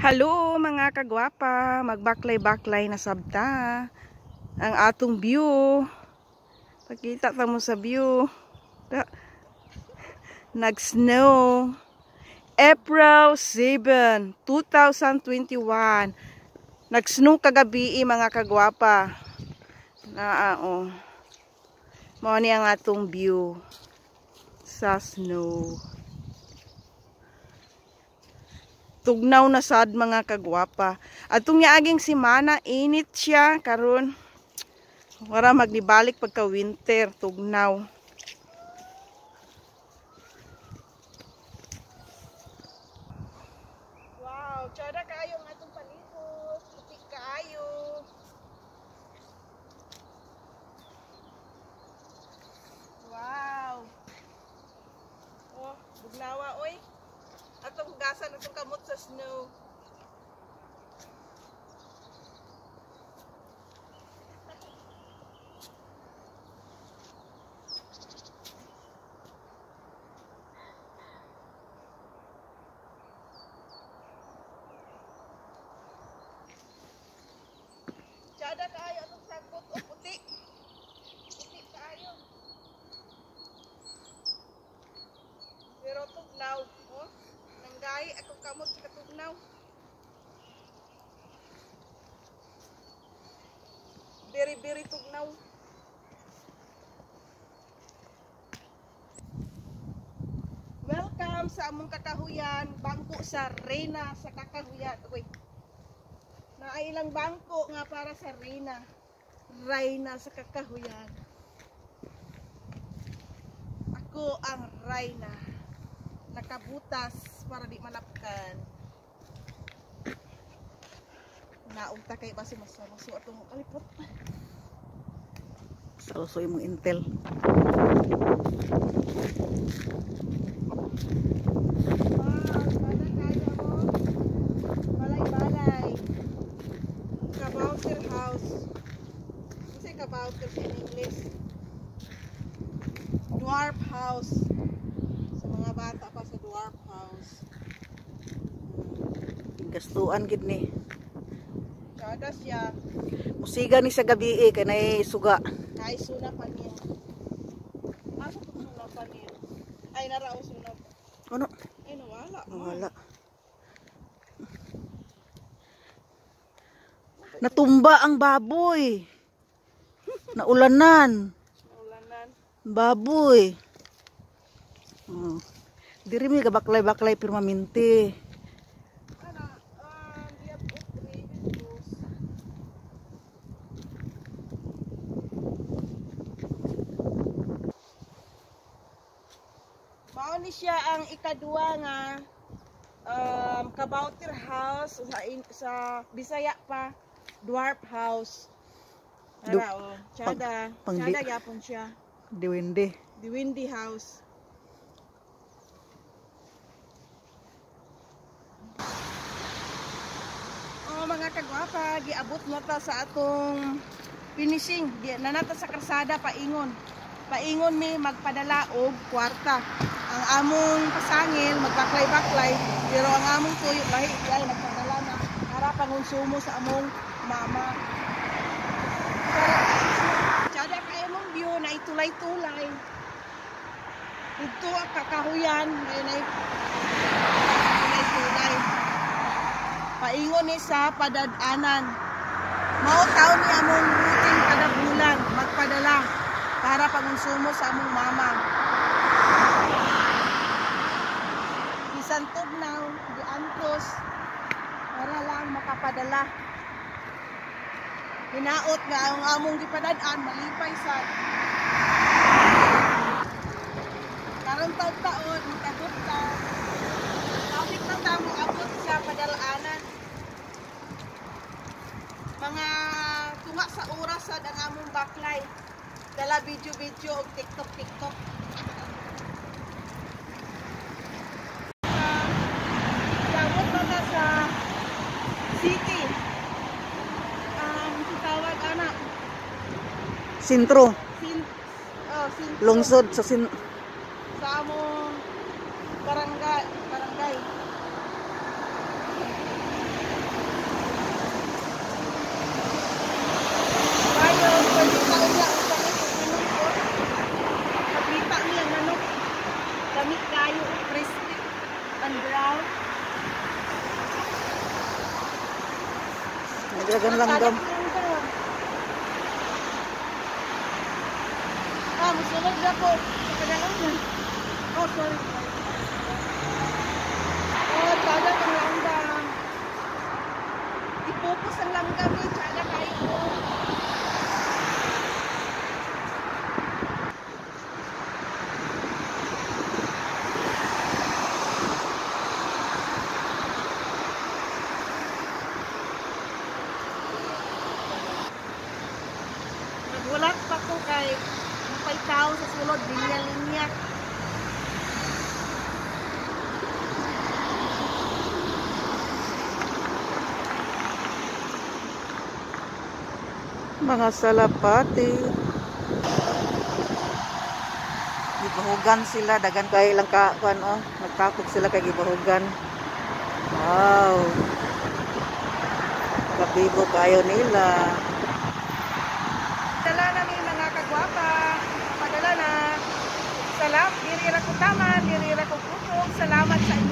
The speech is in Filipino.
Hello mga kagwapa, magbaklay-baklay na sabta ang atong view. Pagkita ta mo sa view, nag-snow. April 7, 2021. Nag-snow kagabi mga kagwapa. Mao ni ang atong view sa snow. Tugnaw na sad mga kagwapa. Atong niaging simana init siya karon. Wala magnibalik pagka winter, tugnaw. Wow, tsada kayo ang atong palibot. Putik kayo. Wow. Oh, bugnawa oy. Atong hugasan atong kamot sa snow. Tsada kaayo atong sagbot o puti. Puti kaayo. Pero tugnaw, oh. Nanggahi akong kamot sa katugnaw. Biri-biri tugnaw. Welcome sa among kakahuyan, bangko sa Reyna sa kakahuyan. Uy. Naailang bangko nga para sa Reyna. Reyna sa kakahuyan. Ako ang Reyna. Nakabutas para di malapkan. Naugta kay basi masaluso atong kalipot. Salusoy mong intel. Wow, sana kayo mo. Balay-balay. Kabouter house. Kasi kabouter in English. Dwarf house. Mga bata pa sa dwarf house. Gastuan gid ni. Kada siya. Musiga ni sa gabi kay nay suga. Nay suna pa niya. Asa to suna pa niya? Ay narao suna. Ano? Ay nawala. Nawala. Natumba ang baboy. Naulanan. Naulanan. Baboy. Diri mi gabaklay-baklay permanente. Mao ni siya ang ikadua nga kabouter house sa Bisaya pa, dwarf house. Ara tsada yapon siya. Diwindi house. Mga kagwapa, giabot na ta sa atong finishing. Nanata sa karsada paingon. Paingon mi magpadala og kwarta. Ang among pasangil magbaklay-baklay, pero ang among tuyo lahi ay nagpadala na para pangonsumo sa among mama. Tsada kay among view na itulay-tulay. Dito ang kakahuyan, ngayon ay tulay-tulay. Paingon ni sa padadanan. Mao taon ni among routine kada bulan magpadala para pangonsumo sa among mama. Bisan tugnaw, giantos para lang makapadala. Hinaot nga ang among gipadad-an malipay sad. Karon taon makabot ta. Kapit na ta mo abot sa padalaanan. Mga tunga sa oras sad ang among baklay. Dala video-video og TikTok. Dapat na sa city. Tawag anak. Sintro. Sintro. Lungsod sa sa among barangay. and brown. Nagdagan langgam. Musunod na po. Sa kadalangan. Oh, sorry. Oh, tada ang langgam. Ipupos ang langgam eh. Tsada kayo. Nagulat pa ko kay may tao sa sulod, linya-linya. Mga salapati. Gibahugan sila, dagan kay lang kuan oh. Nagtakog sila kay gibahugan. Wow. Kabibo kayo nila. Dala na ni mga kagwapa. Padala na. Salamat, diri ra ko tama, diri ra ko kusog. Salamat sa inyo.